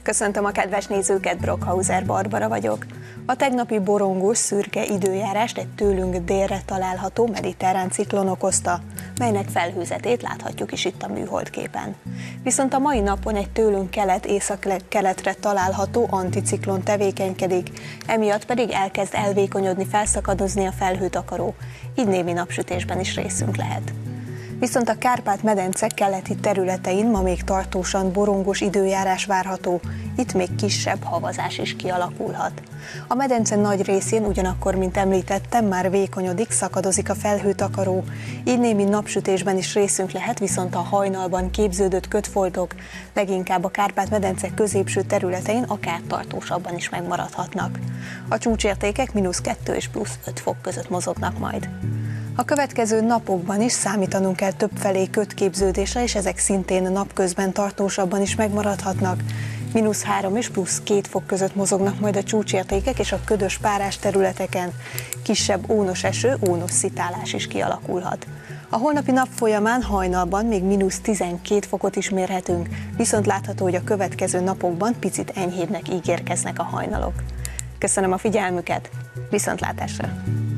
Köszöntöm a kedves nézőket, Brockhauser Barbara vagyok. A tegnapi borongós, szürke időjárást egy tőlünk délre található mediterrán ciklon okozta, melynek felhőzetét láthatjuk is itt a műholdképen. Viszont a mai napon egy tőlünk kelet-észak-keletre található anticiklon tevékenykedik, emiatt pedig elkezd elvékonyodni, felszakadozni a felhőtakaró, így némi napsütésben is részünk lehet. Viszont a Kárpát-medence keleti területein ma még tartósan borongos időjárás várható, itt még kisebb havazás is kialakulhat. A medence nagy részén ugyanakkor, mint említettem, már vékonyodik, szakadozik a felhőtakaró, így némi napsütésben is részünk lehet, viszont a hajnalban képződött kötfoltok leginkább a Kárpát-medence középső területein akár tartósabban is megmaradhatnak. A csúcsértékek -2 és +5 fok között mozognak majd. A következő napokban is számítanunk kell többfelé kötképződésre, és ezek szintén napközben tartósabban is megmaradhatnak. -3 és +2 fok között mozognak majd a csúcsértékek, és a ködös párás területeken kisebb ónos eső, ónos szitálás is kialakulhat. A holnapi nap folyamán hajnalban még -12 fokot is mérhetünk, viszont látható, hogy a következő napokban picit enyhébbnek ígérkeznek a hajnalok. Köszönöm a figyelmüket, viszontlátásra!